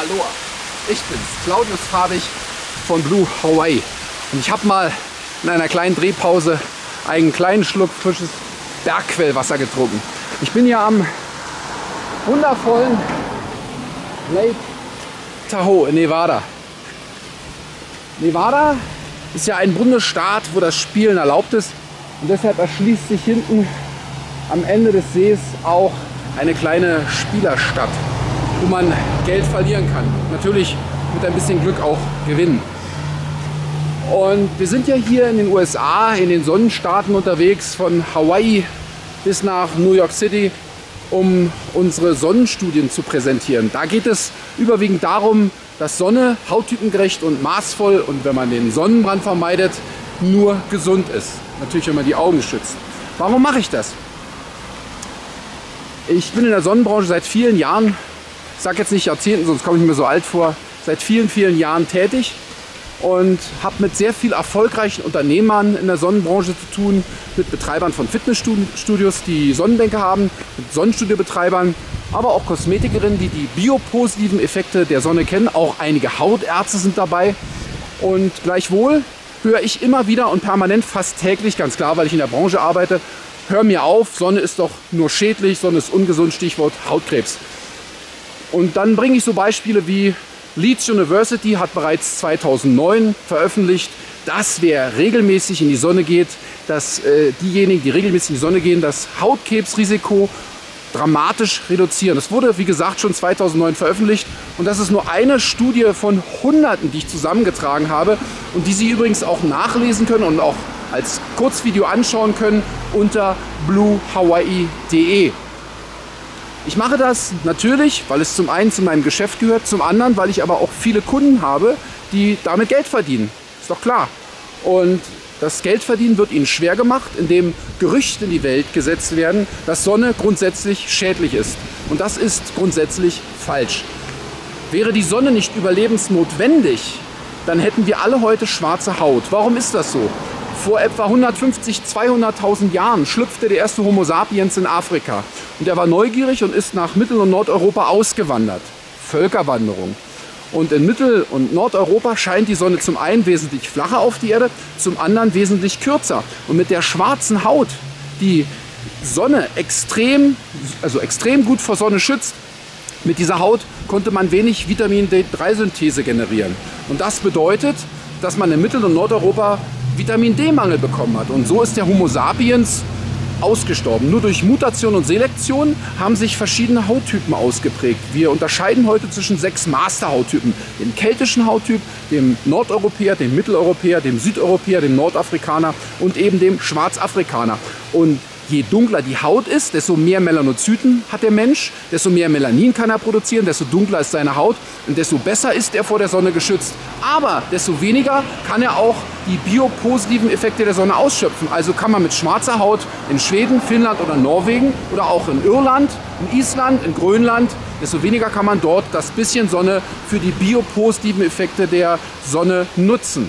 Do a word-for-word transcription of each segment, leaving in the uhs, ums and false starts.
Aloha, ich bin's, Claudius Farbig von Blue Hawaii. Und ich habe mal in einer kleinen Drehpause einen kleinen Schluck frisches Bergquellwasser getrunken. Ich bin hier am wundervollen Lake Tahoe in Nevada. Nevada ist ja ein Bundesstaat, wo das Spielen erlaubt ist. Und deshalb erschließt sich hinten am Ende des Sees auch eine kleine Spielerstadt, wo man Geld verlieren kann. Natürlich mit ein bisschen Glück auch gewinnen. Und wir sind ja hier in den U S A, in den Sonnenstaaten unterwegs, von Hawaii bis nach New York City, um unsere Sonnenstudien zu präsentieren. Da geht es überwiegend darum, dass Sonne hauttypengerecht und maßvoll und wenn man den Sonnenbrand vermeidet, nur gesund ist. Natürlich, wenn man die Augen schützt. Warum mache ich das? Ich bin in der Sonnenbranche seit vielen Jahren, ich sage jetzt nicht Jahrzehnten, sonst komme ich mir so alt vor, seit vielen, vielen Jahren tätig und habe mit sehr viel erfolgreichen Unternehmern in der Sonnenbranche zu tun, mit Betreibern von Fitnessstudios, die Sonnenbänke haben, mit Sonnenstudiobetreibern, aber auch Kosmetikerinnen, die die biopositiven Effekte der Sonne kennen. Auch einige Hautärzte sind dabei. Und gleichwohl höre ich immer wieder und permanent, fast täglich, ganz klar, weil ich in der Branche arbeite, hör mir auf, Sonne ist doch nur schädlich, Sonne ist ungesund, Stichwort Hautkrebs. Und dann bringe ich so Beispiele wie Leeds University hat bereits zweitausendneun veröffentlicht, dass wer regelmäßig in die Sonne geht, dass äh, diejenigen, die regelmäßig in die Sonne gehen, das Hautkrebsrisiko dramatisch reduzieren. Das wurde, wie gesagt, schon zweitausendneun veröffentlicht und das ist nur eine Studie von Hunderten, die ich zusammengetragen habe und die Sie übrigens auch nachlesen können und auch als Kurzvideo anschauen können unter blue hawaii punkt de. Ich mache das natürlich, weil es zum einen zu meinem Geschäft gehört, zum anderen, weil ich aber auch viele Kunden habe, die damit Geld verdienen. Ist doch klar. Und das Geldverdienen wird ihnen schwer gemacht, indem Gerüchte in die Welt gesetzt werden, dass Sonne grundsätzlich schädlich ist. Und das ist grundsätzlich falsch. Wäre die Sonne nicht überlebensnotwendig, dann hätten wir alle heute schwarze Haut. Warum ist das so? Vor etwa hundertfünfzig, zweihunderttausend Jahren schlüpfte der erste Homo sapiens in Afrika. Und er war neugierig und ist nach Mittel- und Nordeuropa ausgewandert. Völkerwanderung. Und in Mittel- und Nordeuropa scheint die Sonne zum einen wesentlich flacher auf die Erde, zum anderen wesentlich kürzer. Und mit der schwarzen Haut, die Sonne extrem, also extrem gut vor Sonne schützt, mit dieser Haut konnte man wenig Vitamin D drei Synthese generieren. Und das bedeutet, dass man in Mittel- und Nordeuropa Vitamin D-Mangel bekommen hat. Und so ist der Homo sapiens ausgestorben. Nur durch Mutation und Selektion haben sich verschiedene Hauttypen ausgeprägt. Wir unterscheiden heute zwischen sechs Master-Hauttypen. Dem keltischen Hauttyp, dem Nordeuropäer, dem Mitteleuropäer, dem Südeuropäer, dem Nordafrikaner und eben dem Schwarzafrikaner. Und je dunkler die Haut ist, desto mehr Melanozyten hat der Mensch, desto mehr Melanin kann er produzieren, desto dunkler ist seine Haut und desto besser ist er vor der Sonne geschützt. Aber desto weniger kann er auch die biopositiven Effekte der Sonne ausschöpfen. Also kann man mit schwarzer Haut in Schweden, Finnland oder Norwegen oder auch in Irland, in Island, in Grönland, desto weniger kann man dort das bisschen Sonne für die biopositiven Effekte der Sonne nutzen.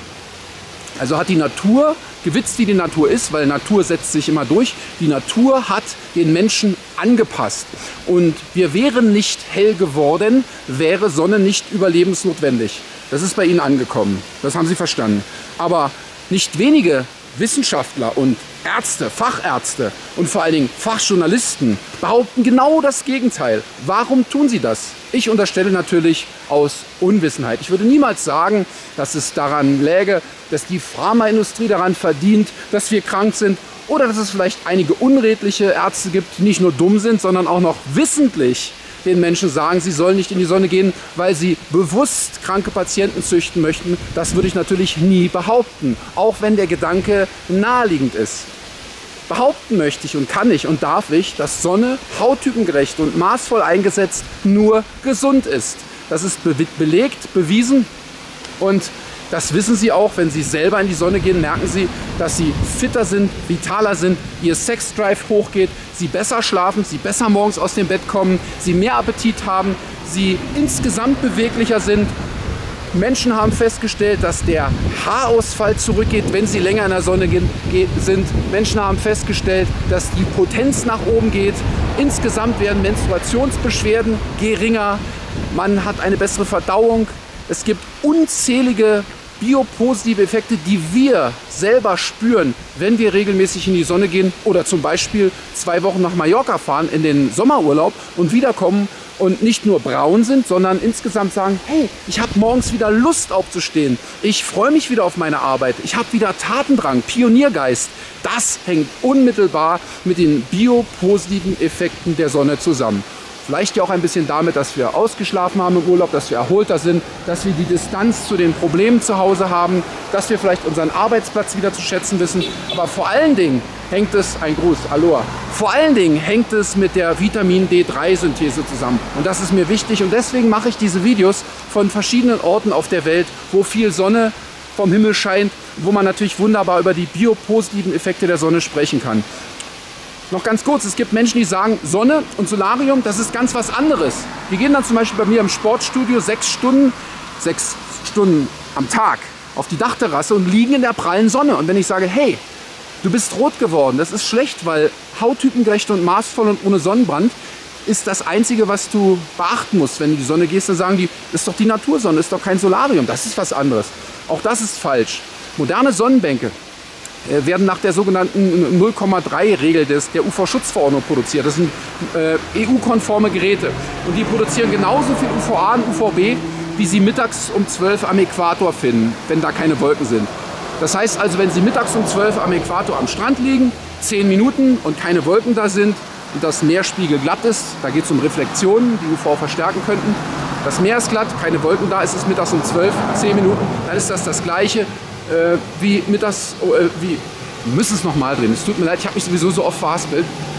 Also hat die Natur, gewitzt wie die Natur ist, weil Natur setzt sich immer durch, die Natur hat den Menschen angepasst. Und wir wären nicht hell geworden, wäre Sonne nicht überlebensnotwendig. Das ist bei Ihnen angekommen, das haben Sie verstanden. Aber nicht wenige Wissenschaftler und Ärzte, Fachärzte und vor allen Dingen Fachjournalisten behaupten genau das Gegenteil. Warum tun sie das? Ich unterstelle natürlich aus Unwissenheit. Ich würde niemals sagen, dass es daran läge, dass die Pharmaindustrie daran verdient, dass wir krank sind oder dass es vielleicht einige unredliche Ärzte gibt, die nicht nur dumm sind, sondern auch noch wissentlich den Menschen sagen, sie sollen nicht in die Sonne gehen, weil sie bewusst kranke Patienten züchten möchten. Das würde ich natürlich nie behaupten, auch wenn der Gedanke naheliegend ist. Behaupten möchte ich und kann ich und darf ich, dass Sonne hauttypengerecht und maßvoll eingesetzt nur gesund ist. Das ist be belegt, bewiesen und das wissen Sie auch, wenn Sie selber in die Sonne gehen, merken Sie, dass Sie fitter sind, vitaler sind, Ihr Sexdrive hochgeht, Sie besser schlafen, Sie besser morgens aus dem Bett kommen, Sie mehr Appetit haben, Sie insgesamt beweglicher sind. Menschen haben festgestellt, dass der Haarausfall zurückgeht, wenn sie länger in der Sonne sind. Menschen haben festgestellt, dass die Potenz nach oben geht. Insgesamt werden Menstruationsbeschwerden geringer. man hat eine bessere Verdauung. Es gibt unzählige biopositive Effekte, die wir selber spüren, wenn wir regelmäßig in die Sonne gehen oder zum Beispiel zwei Wochen nach Mallorca fahren in den Sommerurlaub und wiederkommen und nicht nur braun sind, sondern insgesamt sagen, hey, ich habe morgens wieder Lust aufzustehen, ich freue mich wieder auf meine Arbeit, ich habe wieder Tatendrang, Pioniergeist. Das hängt unmittelbar mit den biopositiven Effekten der Sonne zusammen. Vielleicht ja auch ein bisschen damit, dass wir ausgeschlafen haben im Urlaub, dass wir erholter sind, dass wir die Distanz zu den Problemen zu Hause haben, dass wir vielleicht unseren Arbeitsplatz wieder zu schätzen wissen. Aber vor allen Dingen hängt es, ein Gruß, Aloha, vor allen Dingen hängt es mit der Vitamin D drei Synthese zusammen. Und das ist mir wichtig und deswegen mache ich diese Videos von verschiedenen Orten auf der Welt, wo viel Sonne vom Himmel scheint, wo man natürlich wunderbar über die biopositiven Effekte der Sonne sprechen kann. Noch ganz kurz, es gibt Menschen, die sagen, Sonne und Solarium, das ist ganz was anderes. Die gehen dann zum Beispiel bei mir im Sportstudio sechs Stunden, sechs Stunden am Tag auf die Dachterrasse und liegen in der prallen Sonne. Und wenn ich sage, hey, du bist rot geworden, das ist schlecht, weil hauttypengerecht und maßvoll und ohne Sonnenbrand ist das Einzige, was du beachten musst, wenn du in die Sonne gehst, dann sagen die, das ist doch die Natursonne, das ist doch kein Solarium, das ist was anderes. Auch das ist falsch. Moderne Sonnenbänke werden nach der sogenannten null Komma drei Regel des, der U V-Schutzverordnung produziert. Das sind äh, E U-konforme Geräte. Und die produzieren genauso viel U V A und U V B, wie sie mittags um zwölf am Äquator finden, wenn da keine Wolken sind. Das heißt also, wenn Sie mittags um zwölf am Äquator am Strand liegen, zehn Minuten und keine Wolken da sind und das Meerspiegel glatt ist, da geht es um Reflexionen, die U V verstärken könnten. Das Meer ist glatt, keine Wolken da, es ist mittags um zwölf, zehn Minuten, dann ist das das Gleiche. Äh, wie mittags, äh, wie, wir müssen es nochmal drehen, es tut mir leid, ich habe mich sowieso so oft verhaspelt.